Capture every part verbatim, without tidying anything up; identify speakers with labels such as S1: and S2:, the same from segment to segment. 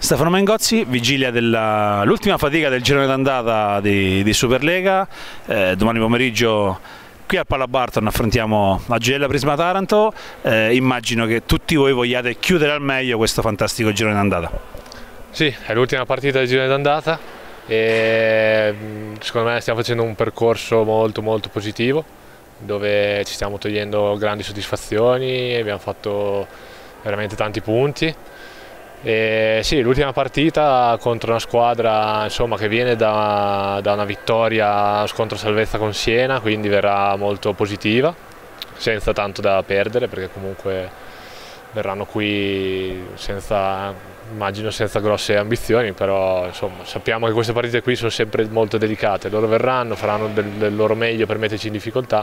S1: Stefano Mengozzi, vigilia dell'ultima fatica del girone d'andata di, di Superlega. Eh, domani pomeriggio qui al Palabarton affrontiamo la Gela Prisma Taranto. Eh, immagino che tutti voi vogliate chiudere al meglio questo fantastico girone d'andata.
S2: Sì, è l'ultima partita del girone d'andata e secondo me stiamo facendo un percorso molto molto positivo, dove ci stiamo togliendo grandi soddisfazioni, abbiamo fatto veramente tanti punti. E sì, l'ultima partita contro una squadra insomma, che viene da, da una vittoria scontro salvezza con Siena, quindi verrà molto positiva, senza tanto da perdere, perché comunque verranno qui senza, immagino senza grosse ambizioni, però insomma, sappiamo che queste partite qui sono sempre molto delicate. Loro verranno, faranno del, del loro meglio per metterci in difficoltà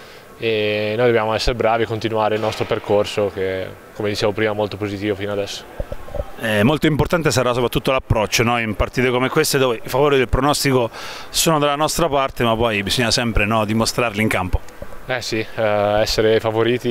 S2: e noi dobbiamo essere bravi e continuare il nostro percorso che, come dicevo prima, è molto positivo fino adesso.
S1: Eh, molto importante sarà soprattutto l'approccio, no? In partite come queste dove i favori del pronostico sono dalla nostra parte, ma poi bisogna sempre, no, dimostrarli in campo.
S2: Eh sì, eh, essere favoriti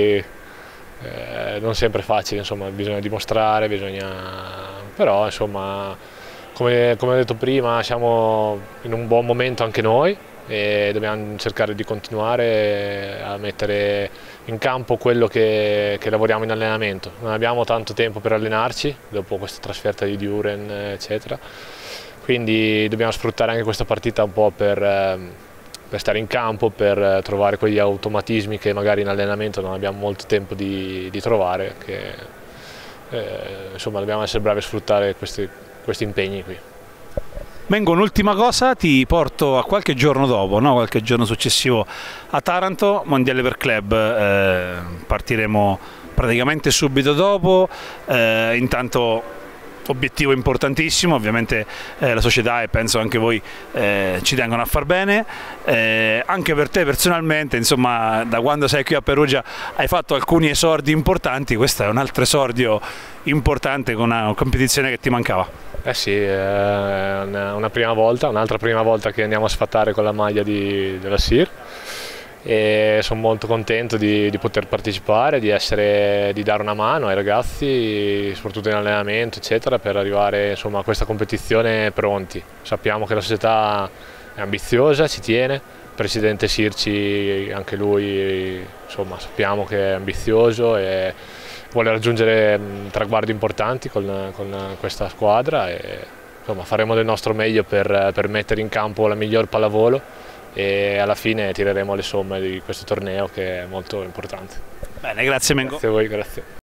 S2: eh, non sempre è facile, insomma, bisogna dimostrare, bisogna... però insomma, come, come ho detto prima, siamo in un buon momento anche noi e dobbiamo cercare di continuare a mettere in campo quello che, che lavoriamo in allenamento. Non abbiamo tanto tempo per allenarci dopo questa trasferta di Düren eccetera, quindi dobbiamo sfruttare anche questa partita un po' per, per stare in campo, per trovare quegli automatismi che magari in allenamento non abbiamo molto tempo di, di trovare, che, eh, insomma dobbiamo essere bravi a sfruttare questi, questi impegni qui.
S1: Vengo un'ultima cosa, ti porto a qualche giorno dopo, no? Qualche giorno successivo a Taranto, mondiale per club, eh, partiremo praticamente subito dopo, eh, intanto obiettivo importantissimo, ovviamente eh, la società e penso anche voi eh, ci tengono a far bene, eh, anche per te personalmente, insomma da quando sei qui a Perugia hai fatto alcuni esordi importanti, questo è un altro esordio importante con una competizione che ti mancava.
S2: Eh sì, è una prima volta, un'altra prima volta che andiamo a sfattare con la maglia di, della S I R e sono molto contento di, di poter partecipare, di, essere, di dare una mano ai ragazzi, soprattutto in allenamento eccetera, per arrivare insomma, a questa competizione pronti. Sappiamo che la società è ambiziosa, ci tiene, il presidente Sirci anche lui insomma, sappiamo che è ambizioso e vuole raggiungere traguardi importanti con, con questa squadra e insomma, faremo del nostro meglio per, per mettere in campo la miglior pallavolo e alla fine tireremo le somme di questo torneo che è molto importante.
S1: Bene, grazie Mengo.
S2: Grazie a voi, grazie.